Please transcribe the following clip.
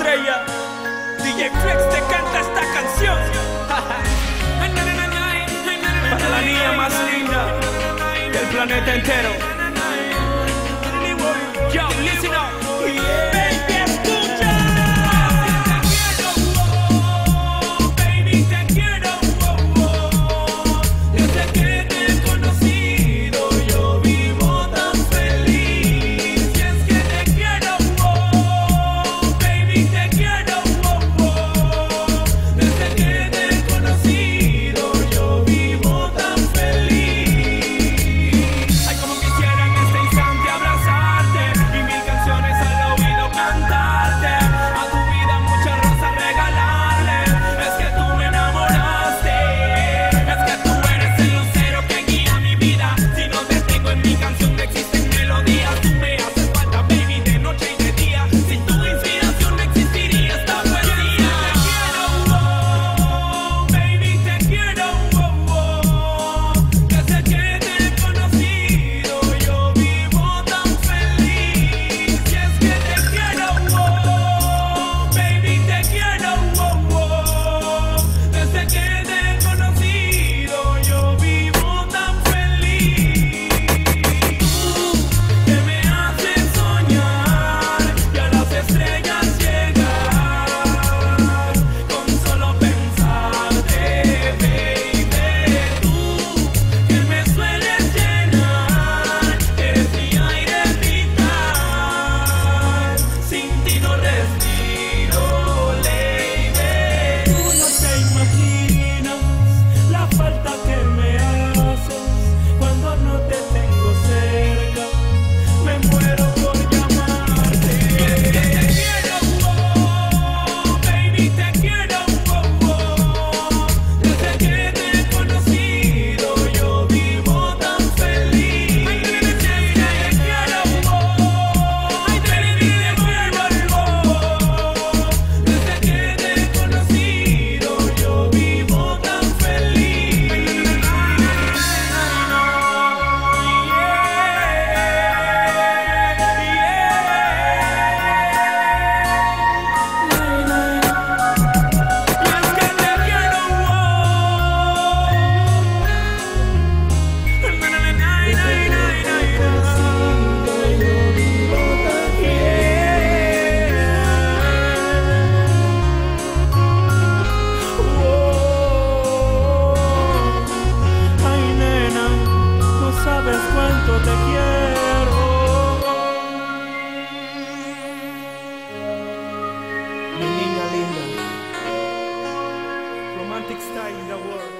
estrella. DJ Flex te canta esta canción. Para la niña más linda del planeta entero. Yo, listen up. Baby, escucha. Baby, te quiero. Desde que te he conocido yo vivo tan feliz. Y es que te quiero. Baby, te quiero. Desde que te he conocido yo vivo tan feliz. Ay, como quisiera en este instante abrazarte y mil canciones al oído cantarte. A tu vida muchas rosas regalarle. Es que tú me enamoraste. Es que tú eres el lucero que guía mi vida. Si no te tengo en mi canción no existen melodías. Tú me haces falta, baby, de noche y de día. Sin tu inspiración no existiría esta poesía. Baby, te quiero. Desde que te he conocido yo vivo tan feliz. Y es que te quiero, baby, te quiero. Desde que te he conocido yo vivo tan feliz. Tú que me haces soñar y a las estrellas llegar con solo pensarte, baby. Tú que me sueles llenar, eres mi aire vital. Sin ti no respiro, lady. Tú no te imaginas la falta que me haces cuando no te tengo cerca. Me muero por llamarte. Es que te quiero, baby, te quiero. Desde que te he conocido yo vivo tan feliz. Te quiero, baby, te quiero. Desde que te he conocido yo vivo tan feliz. Ay, nena, no sabes cuánto te quiero. Mi niña linda. Romantic style in the world.